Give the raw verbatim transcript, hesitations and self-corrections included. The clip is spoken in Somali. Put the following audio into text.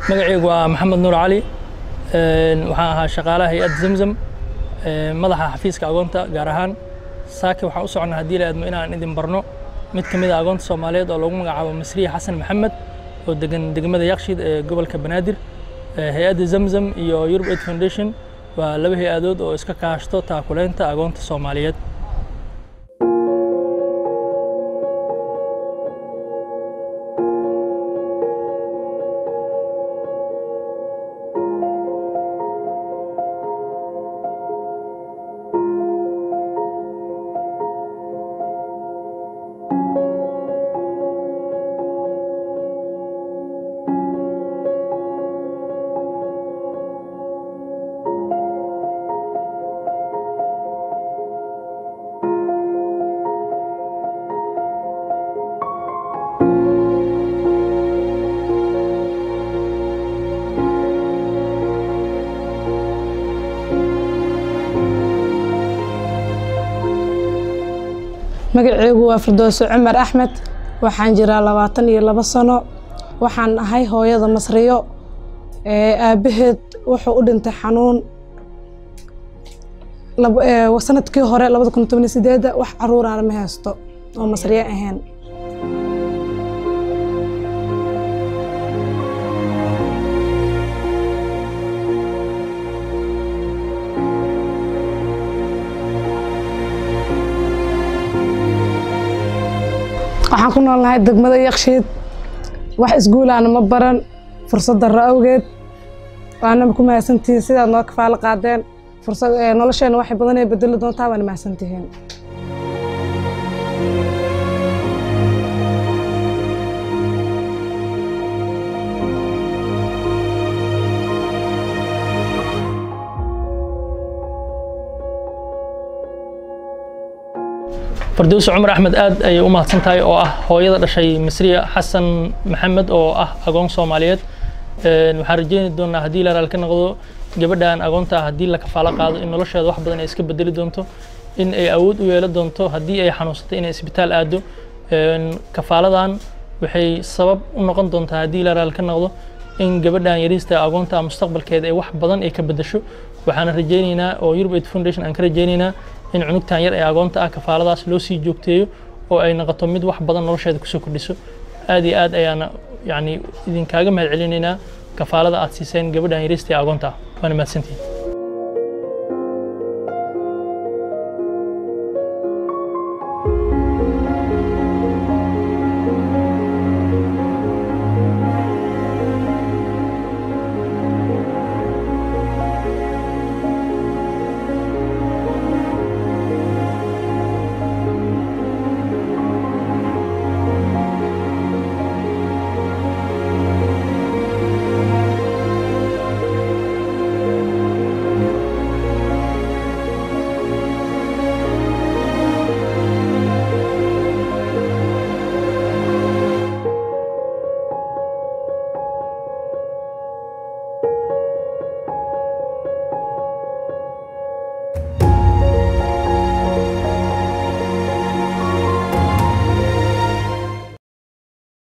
magacaygu waa Maxamed Nuur Cali waxaan ahaa shaqaalaha hay'adda Zamzam madaxa xafiiska agoonta gaar ahaan saaki waxaan u soconaa hadii la aadmo inaan idin barno mid kamid ah agoonta Soomaaliyeed oo lagu magacaabo Masriya Xasan Maxamed oo degan degmada Yakshiid ee gobolka Banaadir hay'adda Zamzam iyo Europe Aid Foundation waa laba hay'adood oo iska kaashto taakuleynta agoonta Soomaaliyeed. magacaygu waa Firdawso Cumar Axmed waxaan jiraa labaatan iyo laba sano waxaan ahay hooyada Masriyo ee aabaheed wuxuu u dhintay xanuun laba ee sanadkii hore laba kun iyo toban iyo siddeed wax caruur aan ma haysto oo Masriyo ahayn. waxaan ku noolnahay degmada Yakshiid wax iskuul aan ma baran fursad darro awgeed waana ku mahadsantihiin sidaad noo kafaalo qaadeen fursad ee nolosheena wax badan ay bedeli doontaa waan mahadsantihiin. Firdawso Cumar Axmed aad ay u mahadsantahay oo ah hooyada dhashay Masriya Xasan Maxamed oo ah agoon Soomaaliyeed ee waxaan rajeyn doonaa hadii la raalka noqdo gabadhan agoonta hadii la kafaalo qaado in nolosheeda wax badan ay iska bedeli doonto in ay awood u yeelan doonto hadii ay xanuunsato in ay isbitaal aado ee kafaaladan waxay sabab u noqon doontaa hadii la raalka noqdo in gabadhan yariista agoonta mustaqbalkeeda ay wax badan ay ka bedesho waxaan rajeynaynaa oo Europe Aid Foundation aan ka rajeynaynaa in cunugtan yar ee agoonta ah kafaaladaas loo sii joogteeyo oo ay noqoto mid wax badan nolosheeda ku soo kordhiso aad iyo aad ayaan yani idin kaaga mahad celinaynaa kafaalada aad siiseen gabadhan yariista agoonta waana mahadsantihiin.